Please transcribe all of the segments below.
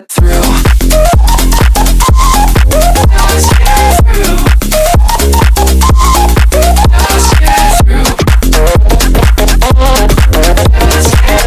get through. Just get through. Just get through. Just get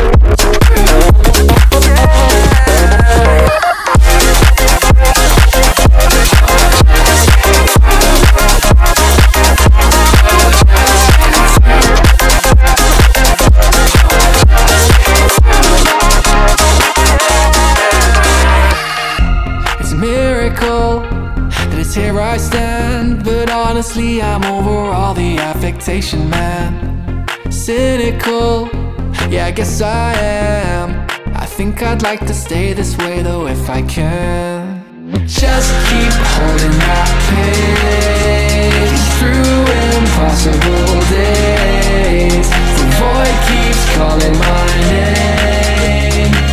here I stand, but honestly I'm over all the affectation, man. Cynical, yeah, I guess I am. I think I'd like to stay this way though if I can. Just keep holding that pace through impossible days. The void keeps calling my name.